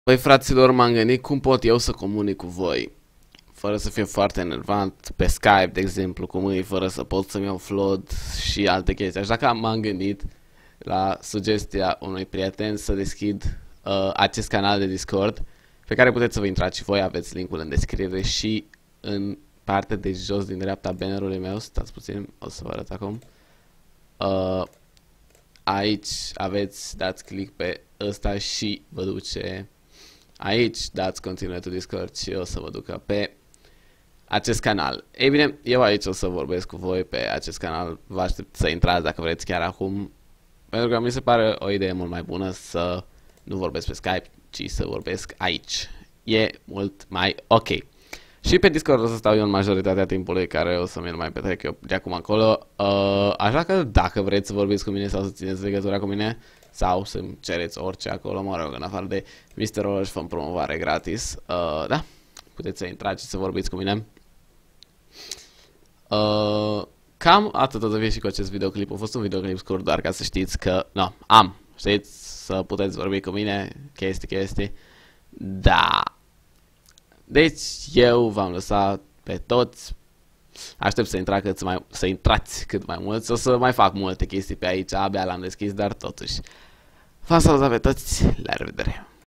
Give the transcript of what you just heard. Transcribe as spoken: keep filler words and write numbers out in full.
Păi fraților, m-am gândit cum pot eu să comunic cu voi fără să fie foarte enervant, pe Skype, de exemplu, cum îi, fără să pot să-mi iau flood și alte chestii. Așa că m-am gândit la sugestia unui prieten să deschid uh, acest canal de Discord, pe care puteți să vă intrați și voi, aveți linkul în descriere și în partea de jos din dreapta bannerului meu. Stați puțin, o să vă arăt acum. Uh, aici aveți, dați click pe ăsta și vă duce aici, dați continue to Discord și o să vă ducă pe acest canal. Ei bine, eu aici o să vorbesc cu voi pe acest canal, vă aștept să intrați dacă vreți chiar acum, pentru că mi se pare o idee mult mai bună să nu vorbesc pe Skype, ci să vorbesc aici. E mult mai ok. Și pe Discord o să stau eu în majoritatea timpului, care o să mi-l mai petrec eu de acum încolo. Uh, așa că dacă vreți să vorbiți cu mine sau să țineți legătura cu mine, sau să-mi cereți orice acolo, mă rog, în afară de mister Oloș, făm promovare gratis, uh, da, puteți să intrați și să vorbiți cu mine. Uh, cam atât o să fie și cu acest videoclip. A fost un videoclip scurt, doar ca să știți că, no, am, știți, să puteți vorbi cu mine, chestii, chestii, da. Deci, eu v-am lăsat pe toți. Aștept să, intra cât mai, să intrați cât mai mulți. O să mai fac multe chestii pe aici, abia l-am deschis, dar totuși. V-am salutat pe toți, la revedere!